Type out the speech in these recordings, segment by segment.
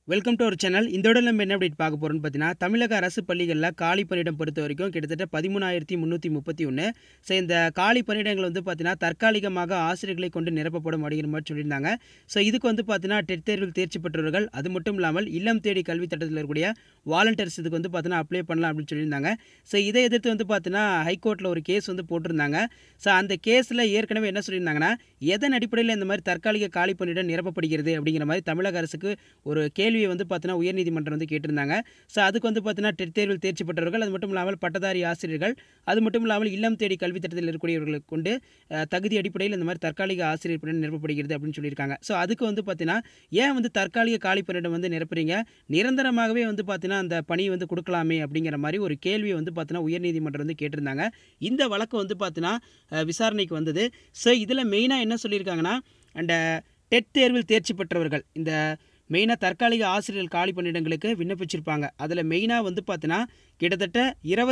Welcome to our channel. இந்த விட நம்ம என்ன அப்டேட் பார்க்க போகிறோம்னு பார்த்தீங்கன்னா, தமிழக அரசு பள்ளிகளில் காலி பணியிடம் பொறுத்த வரைக்கும் கிட்டத்தட்ட 13,331. ஸோ இந்த காலி பணியிடங்கள் வந்து பார்த்தீங்கன்னா, தற்காலிகமாக ஆசிரியர்களை கொண்டு நிரப்பப்படும் அப்படிங்கிற மாதிரி சொல்லியிருந்தாங்க. ஸோ இதுக்கு வந்து பார்த்தீங்கன்னா, டெட் தேர்வில் தேர்ச்சி பெற்றவர்கள், அது மட்டும் இல்லாமல் இல்லம் தேடி கல்வி திட்டத்தில் இருக்கக்கூடிய வாலண்டியர்ஸ் இதுக்கு வந்து பார்த்தீங்கன்னா அப்ளை பண்ணலாம் அப்படின்னு சொல்லியிருந்தாங்க. ஸோ இதை எதிர்த்து வந்து பார்த்தீங்கன்னா, ஹைகோர்ட்டில் ஒரு கேஸ் வந்து போட்டிருந்தாங்க. ஸோ அந்த கேஸில் ஏற்கனவே என்ன சொல்லியிருந்தாங்கன்னா, எதன் அடிப்படையில் இந்த மாதிரி தற்காலிக காலி பணியிடம் நிரப்பப்படுகிறது அப்படிங்கிற மாதிரி தமிழக அரசுக்கு ஒரு கேள்வியை வந்து பார்த்தீங்கன்னா உயர்நீதிமன்றம் வந்து கேட்டிருந்தாங்க. ஸோ அதுக்கு வந்து பார்த்தீங்கன்னா டெட் தேர்வில் தேர்ச்சி பெற்றவர்கள், அது மட்டும் இல்லாமல் பட்டதாரி ஆசிரியர்கள், அது மட்டும் இல்லாமல் இல்லம் தேடி கல்வி திட்டத்தில் இருக்கக்கூடியவர்களுக்கு கொண்டு தகுதி அடிப்படையில் இந்த மாதிரி தற்காலிக ஆசிரியர் பணியிடம் நிரப்பப்படுகிறது அப்படின்னு சொல்லியிருக்காங்க. ஸோ அதுக்கு வந்து பார்த்தீங்கன்னா, ஏன் வந்து தற்காலிக காலி பணியிடம் வந்து நிரப்புறீங்க, நிரந்தரமாகவே வந்து பார்த்தீங்கன்னா அந்த பணி வந்து கொடுக்கலாமே அப்படிங்கிற மாதிரி ஒரு கேள்வியை வந்து பார்த்தீங்கன்னா உயர்நீதிமன்றம் வந்து கேட்டிருந்தாங்க. இந்த வழக்கு வந்து பார்த்தீங்கன்னா விசாரணைக்கு வந்தது. ஸோ இதில் மெயினாக என்ன சொல்லியிருக்காங்கன்னா, அந்த டெட் தேர்வில் தேர்ச்சி பெற்றவர்கள் இந்த மெயினாக தற்காலிக ஆசிரியர்கள் காலி பணியிடங்களுக்கு விண்ணப்பிச்சிருப்பாங்க. அதில் மெயினாக வந்து பார்த்தீங்கன்னா கிட்டத்தட்ட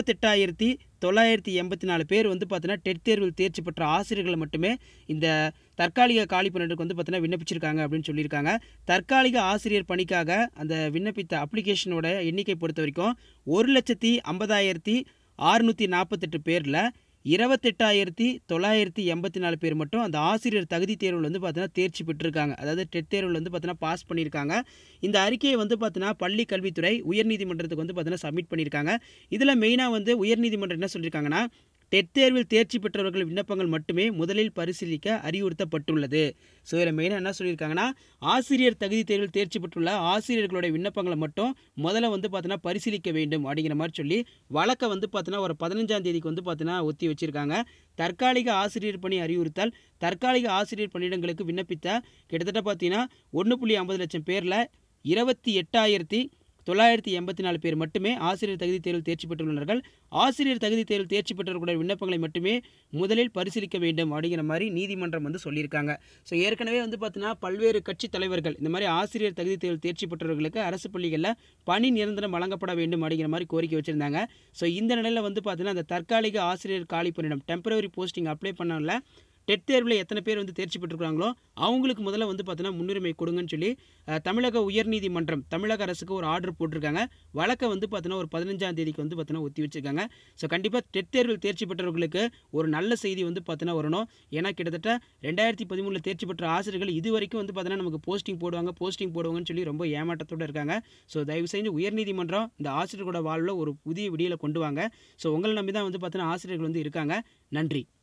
28,984 பேர் வந்து பார்த்தீங்கன்னா டெட் தேர்வில் தேர்ச்சி பெற்ற ஆசிரியர்களை மட்டுமே இந்த தற்காலிக காலி பணியிடத்துக்கு வந்து பார்த்தீங்கன்னா விண்ணப்பிச்சிருக்காங்க அப்படின்னு சொல்லியிருக்காங்க. தற்காலிக ஆசிரியர் பணிக்காக அந்த விண்ணப்பித்த அப்ளிகேஷனோட எண்ணிக்கை பொறுத்த வரைக்கும் 1,50,648 பேரில் 28,984 பேர் மட்டும் அந்த ஆசிரியர் தகுதி தேர்வில் வந்து பார்த்தீங்கன்னா தேர்ச்சி பெற்றிருக்காங்க. அதாவது டெட் தேர்வில் வந்து பார்த்தீங்கன்னா பாஸ் பண்ணியிருக்காங்க. இந்த அறிக்கையை வந்து பார்த்தீங்கன்னா பள்ளி கல்வித்துறை உயர்நீதிமன்றத்துக்கு வந்து பார்த்தீங்கன்னா சப்மிட் பண்ணியிருக்காங்க. இதில் மெயினாக வந்து உயர்நீதிமன்றம் என்ன சொல்லியிருக்காங்கன்னா, டெட் தேர்வில் தேர்ச்சி பெற்றவர்கள் விண்ணப்பங்கள் மட்டுமே முதலில் பரிசீலிக்க அறிவுறுத்தப்பட்டுள்ளது. ஸோ இதில் மெயினாக என்ன சொல்லியிருக்காங்கன்னா, ஆசிரியர் தகுதி தேர்வில் தேர்ச்சி பெற்றுள்ள ஆசிரியர்களுடைய விண்ணப்பங்களை மட்டும் முதல்ல வந்து பார்த்தீங்கன்னா பரிசீலிக்க வேண்டும் அப்படிங்கிற மாதிரி சொல்லி வழக்கை வந்து பார்த்தீங்கன்னா ஒரு 15ஆம் தேதிக்கு வந்து பார்த்தீங்கன்னா ஒத்தி வச்சிருக்காங்க. தற்காலிக ஆசிரியர் பணி அறிவுறுத்தல், தற்காலிக ஆசிரியர் பணியிடங்களுக்கு விண்ணப்பித்த கிட்டத்தட்ட பார்த்தீங்கன்னா 1.50 லட்சம் பேரில் 28,984 பேர் மட்டுமே ஆசிரியர் தகுதி தேர்வில் தேர்ச்சி பெற்றுள்ளனர். ஆசிரியர் தகுதி தேர்வில் தேர்ச்சி பெற்றவர்களுடைய விண்ணப்பங்களை மட்டுமே முதலில் பரிசீலிக்க வேண்டும் அப்படிங்கிற மாதிரி நீதிமன்றம் வந்து சொல்லியிருக்காங்க. ஸோ ஏற்கனவே வந்து பார்த்தீங்கன்னா பல்வேறு கட்சி தலைவர்கள் இந்த மாதிரி ஆசிரியர் தகுதி தேர்வில் தேர்ச்சி பெற்றவர்களுக்கு அரசு பள்ளிகளில் பணி நிரந்தரம் வழங்கப்பட வேண்டும் அப்படிங்கிற மாதிரி கோரிக்கை வச்சுருந்தாங்க. ஸோ இந்த நிலையில் வந்து பார்த்தீங்கன்னா அந்த தற்காலிக ஆசிரியர் காலி பணியிடம் டெம்பரரி போஸ்டிங் அப்ளை பண்ணல டெட் தேர்வில் எத்தனை பேர் வந்து தேர்ச்சி பெற்றுக்கிறாங்களோ அவங்களுக்கு முதல்ல வந்து பார்த்தீங்கன்னா முன்னுரிமை கொடுங்கன்னு சொல்லி தமிழக உயர்நீதிமன்றம் தமிழக அரசுக்கு ஒரு ஆர்டர் போட்டிருக்காங்க. வழக்கை வந்து பார்த்தீங்கன்னா ஒரு 15ஆம் தேதிக்கு வந்து பார்த்தீங்கன்னா ஒத்தி வச்சிருக்காங்க. ஸோ கண்டிப்பாக டெட் தேர்வில் தேர்ச்சி பெற்றவர்களுக்கு ஒரு நல்ல செய்தி வந்து பார்த்தீங்கன்னா வரணும். ஏன்னா கிட்டத்தட்ட 2013 தேர்ச்சி பெற்ற ஆசிரியர்கள் இது வரைக்கும் வந்து பார்த்தீங்கன்னா நமக்கு போஸ்டிங் போடுவாங்கன்னு சொல்லி ரொம்ப ஏமாற்றத்தோடு இருக்காங்க. ஸோ தயவு செஞ்சு உயர்நீதிமன்றம் இந்த ஆசிரியர்களோட வாழ்வில் ஒரு புதிய விடியலை கொண்டு வாங்க. ஸோ உங்களை நம்பி தான் வந்து பார்த்தீங்கன்னா ஆசிரியர்கள் வந்து இருக்காங்க. நன்றி.